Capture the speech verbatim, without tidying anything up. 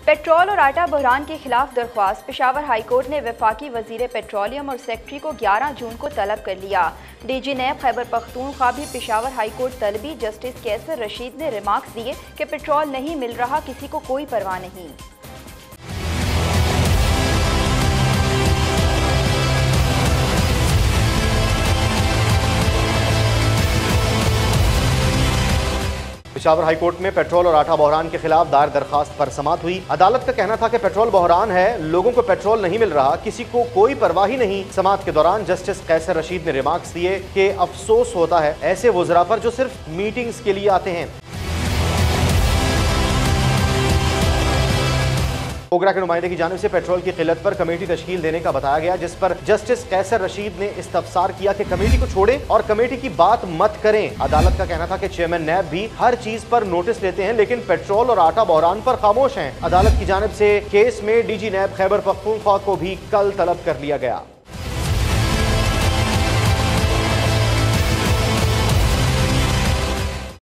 Petrol और आटा बहरान के खिलाफ दरख्वास्त। पेशावर हाईकोर्ट ने वफाकी वजीर पेट्रोलियम और सेक्रेटरी को ग्यारह जून को तलब कर लिया। डीजी नैब खैबर पख्तूनख्वा भी पेशावर हाईकोर्ट तलबी। जस्टिस कैसर रशीद ने रिमार्क्स दिए कि पेट्रोल नहीं मिल रहा, किसी को कोई परवाह नहीं। पेशावर हाईकोर्ट में पेट्रोल और आटा बहरान के खिलाफ दायर दरखास्त पर समाअत हुई। अदालत का कहना था कि पेट्रोल बहरान है, लोगों को पेट्रोल नहीं मिल रहा, किसी को कोई परवाह ही नहीं। समाअत के दौरान जस्टिस कैसर रशीद ने रिमार्क्स दिए कि अफसोस होता है ऐसे वज़रा पर जो सिर्फ मीटिंग्स के लिए आते हैं। ओगरा के नुमाइंदे की जानिब से पेट्रोल की किल्लत पर कमेटी तश्कील देने का बताया गया, जिस पर जस्टिस कैसर रशीद ने इस्तफसार किया कि कमेटी को छोड़े और कमेटी की बात मत करें। अदालत का कहना था कि चेयरमैन नैब भी हर चीज पर नोटिस लेते हैं, लेकिन पेट्रोल और आटा बहरान पर खामोश हैं। अदालत की जानिब से केस में डीजी नैब खैबर पख्तूनख्वा को भी कल तलब कर लिया गया।